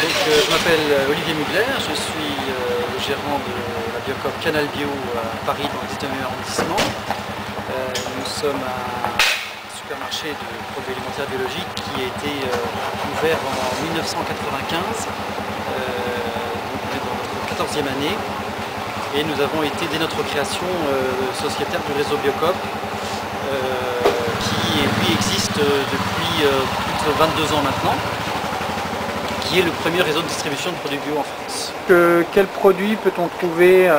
Je m'appelle Olivier Mugler, je suis le gérant de la Biocoop Canal Bio à Paris dans le 19e arrondissement. Nous sommes un supermarché de produits alimentaires biologiques qui a été ouvert en 1995, donc on est dans notre 14e année, et nous avons été dès notre création sociétaire du réseau Biocoop qui lui existe depuis plus de 22 ans maintenant, qui est le premier réseau de distribution de produits bio en France. Quels produits peut-on trouver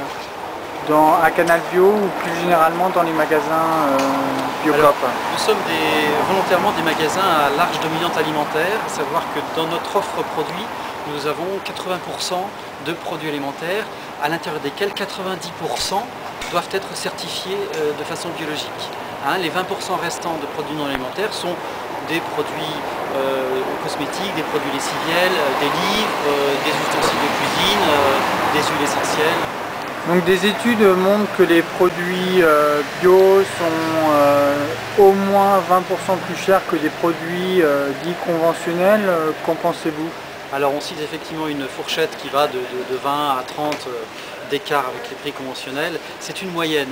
à Canal Bio ou plus généralement dans les magasins Biocoop? Nous sommes volontairement des magasins à large dominante alimentaire, à savoir que dans notre offre produit, nous avons 80% de produits alimentaires, à l'intérieur desquels 90% doivent être certifiés de façon biologique. Les 20% restants de produits non alimentaires sont des produits cosmétiques, des produits lessiviels, des livres, des ustensiles de cuisine, des huiles essentielles. Donc des études montrent que les produits bio sont au moins 20% plus chers que des produits dits conventionnels. Qu'en pensez-vous? Alors on cite effectivement une fourchette qui va de 20 à 30 d'écart avec les prix conventionnels. C'est une moyenne.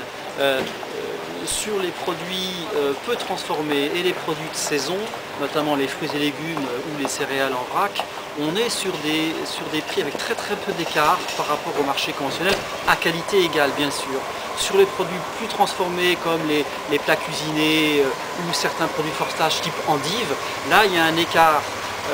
Sur les produits peu transformés et les produits de saison, notamment les fruits et légumes ou les céréales en vrac, on est sur des prix avec très peu d'écart par rapport au marché conventionnel, à qualité égale bien sûr. Sur les produits plus transformés comme les plats cuisinés ou certains produits de forestage type endive, là il y a un écart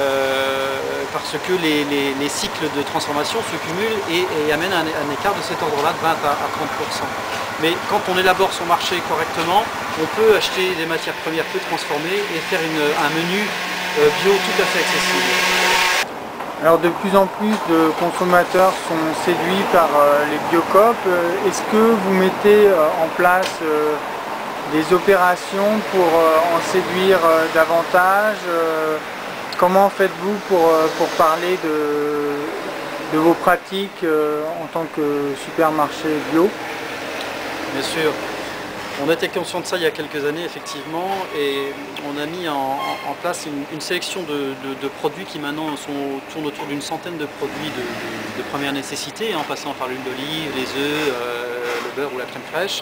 parce que les cycles de transformation se cumulent et amènent un écart de cet ordre-là de 20 à 30%. Mais quand on élabore son marché correctement, on peut acheter des matières premières peu transformées et faire un menu bio tout à fait accessible. Alors de plus en plus de consommateurs sont séduits par les Biocoop. Est-ce que vous mettez en place des opérations pour en séduire davantage? Comment faites-vous pour parler de vos pratiques en tant que supermarché bio? Bien sûr, on était conscient de ça il y a quelques années effectivement, et on a mis en place une sélection de produits qui maintenant tournent autour d'une centaine de produits de première nécessité, en passant par l'huile d'olive, les œufs, le beurre ou la crème fraîche,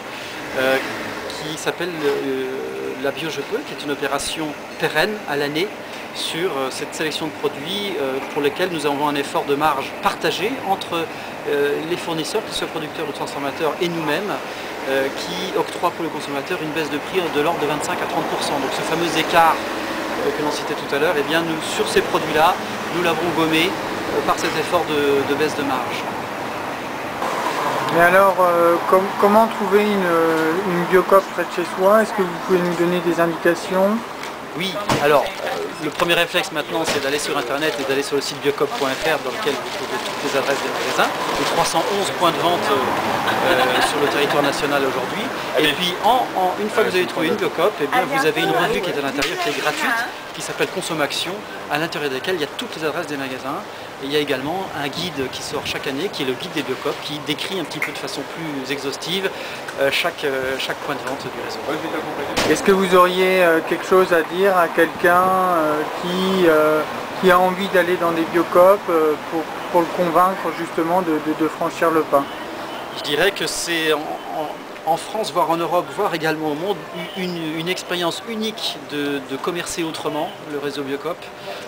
qui s'appelle la Bio Je Peux, qui est une opération pérenne à l'année sur cette sélection de produits pour lesquels nous avons un effort de marge partagé entre les fournisseurs, que ce soit producteurs ou transformateurs, et nous-mêmes, qui octroient pour le consommateur une baisse de prix de l'ordre de 25 à 30%. Donc ce fameux écart que l'on citait tout à l'heure, eh bien nous, sur ces produits-là, nous l'avons gommé par cet effort de baisse de marge. Mais alors, comment trouver une Biocoop près de chez soi? Est-ce que vous pouvez nous donner des indications? Oui, alors le premier réflexe maintenant c'est d'aller sur internet et d'aller sur le site biocoop.fr dans lequel vous trouvez toutes les adresses des magasins, les 311 points de vente sur le territoire national aujourd'hui. Et puis une fois que vous avez trouvé une Biocoop, eh bien, vous avez une revue qui est à l'intérieur, qui est gratuite, qui s'appelle Consommation, à l'intérieur desquelles il y a toutes les adresses des magasins. Et il y a également un guide qui sort chaque année, qui est le guide des Biocoop, qui décrit un petit peu de façon plus exhaustive chaque point de vente du réseau. Est-ce que vous auriez quelque chose à dire à quelqu'un qui a envie d'aller dans des Biocoop pour le convaincre justement de franchir le pas? Je dirais que c'est en France, voire en Europe, voire également au monde, une expérience unique de commercer autrement, le réseau Biocoop.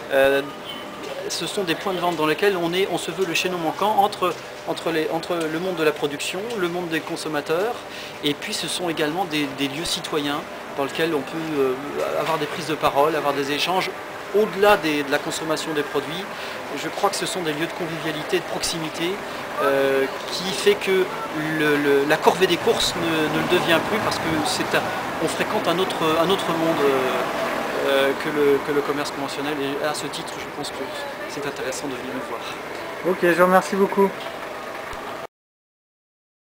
Ce sont des points de vente dans lesquels on se veut le chaînon manquant entre le monde de la production, le monde des consommateurs, et puis ce sont également des lieux citoyens dans lesquels on peut avoir des prises de parole, avoir des échanges au-delà de la consommation des produits. Je crois que ce sont des lieux de convivialité, de proximité, qui fait que la corvée des courses ne le devient plus, parce qu'on fréquente un autre monde que le commerce conventionnel, et à ce titre je pense que c'est intéressant de venir nous voir. Ok, je vous remercie beaucoup.